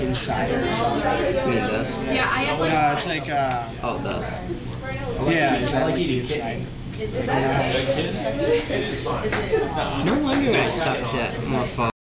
insider or something. You mean this? Yeah, I have It's like Oh, this. yeah, is that like the inside? No wonder I sucked at more